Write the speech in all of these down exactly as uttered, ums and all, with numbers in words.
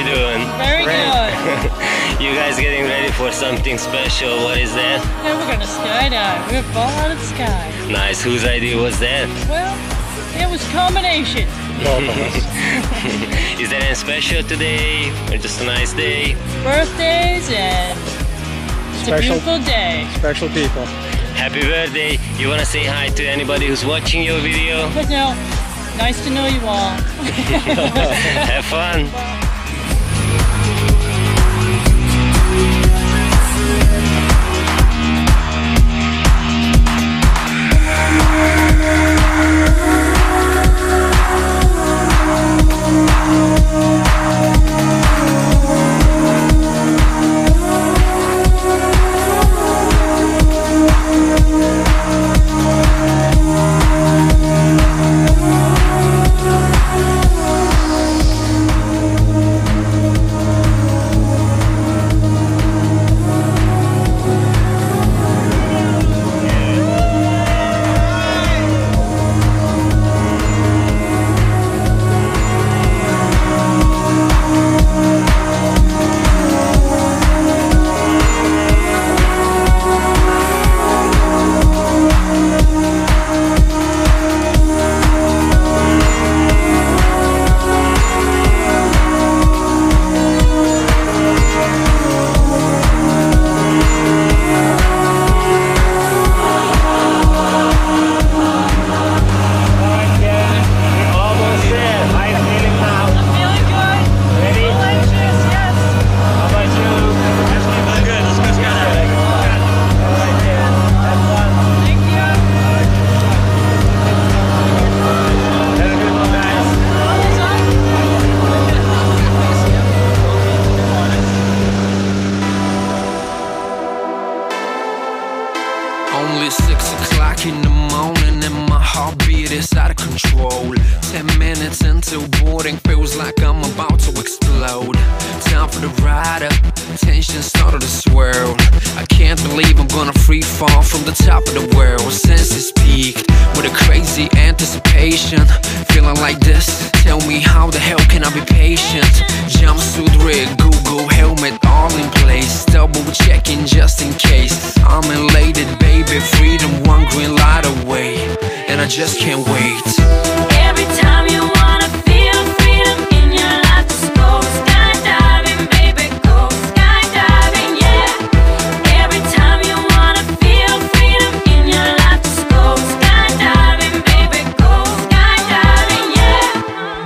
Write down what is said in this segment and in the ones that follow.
doing? Very good. You guys getting ready for something special? What is that? Yeah, we're gonna skydive. We're ball out of the sky. Nice. Whose idea was that? Well, it was combination. Is there anything special today, or just a nice day? Birthdays and it's Special, a beautiful day. Special people. Happy birthday. You wanna say hi to anybody who's watching your video? But no, nice to know you all. Have fun. Only six o'clock in the morning and my heartbeat is out of control. Ten minutes into boarding, feels like I'm about to explode. Time for the ride up, tension started to swirl. I can't believe I'm gonna free fall from the top of the world. Senses peaked with a crazy anticipation. Feeling like this, tell me how the hell can I be patient? Jumpsuit rig, Google helmet all in place. Double checking just in case. I'm elated, baby, freedom one green light away, and I just can't wait. Every time you wanna feel freedom in your life, just go skydiving, baby, go skydiving, yeah. Every time you wanna feel freedom in your life, just go skydiving, baby, go skydiving, yeah.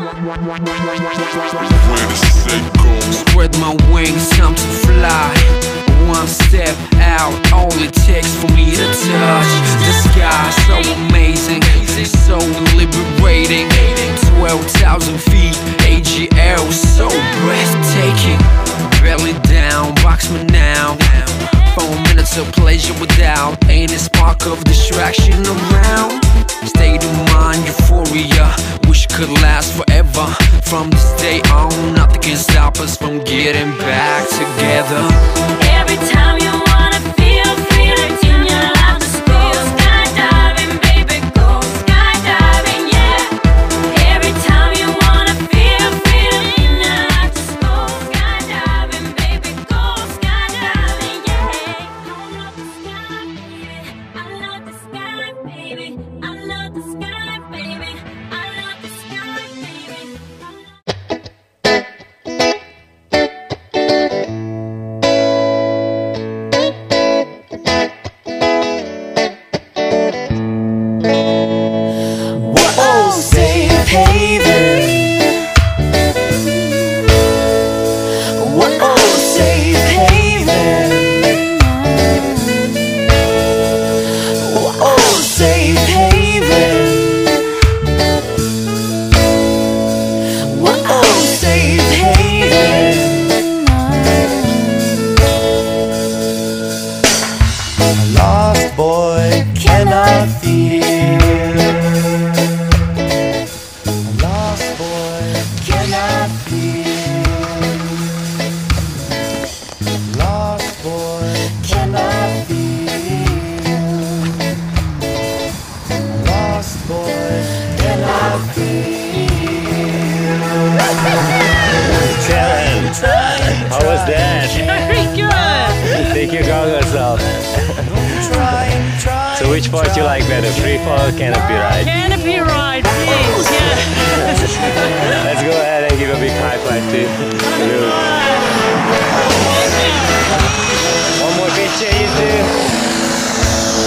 Spread my wings, time to fly. One step out, all it takes for me to touch the sky. So amazing, so liberating. Twelve thousand feet, A G L, so breathtaking. Belly down, box me now. Four minutes of pleasure without any spark of distraction around. State of mind, euphoria, wish it could last forever. From this day on, nothing can stop us from getting back together. Every time you wanna feel freedom in your life, just go skydiving, baby, go skydiving, yeah. Every time you wanna feel freedom in your life, just go skydiving, baby, go skydiving, yeah. I love the sky, baby. I love the sky, baby. I love the sky, baby. I love the sky, baby. I love- How was that? Very good. Take your goggles off. So which part you like better, free fall or canopy ride? Canopy ride, please. Yeah. Let's go ahead and give a big high five to Lou. One more picture, you two.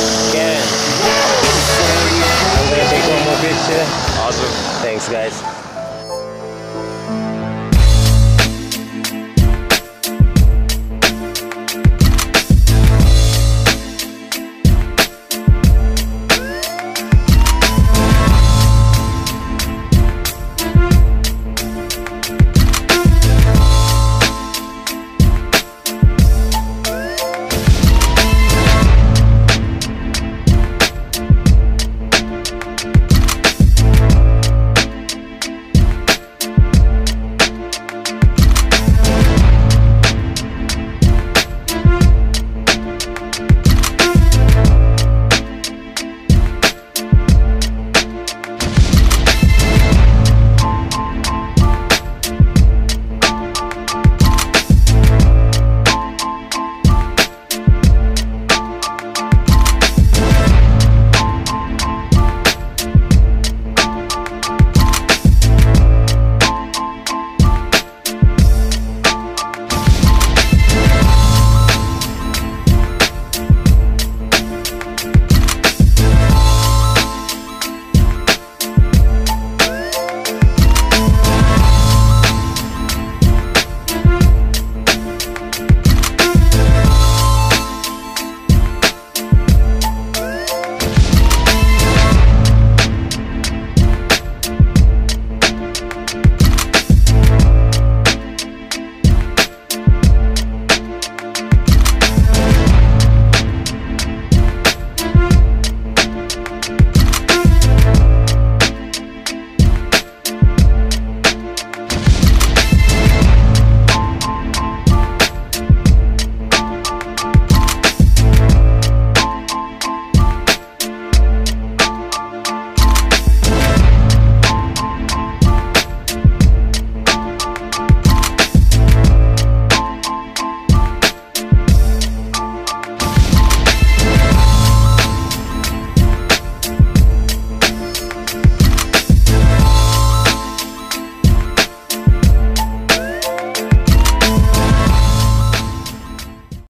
Karen. I'm gonna take one more picture. Awesome. Thanks, guys.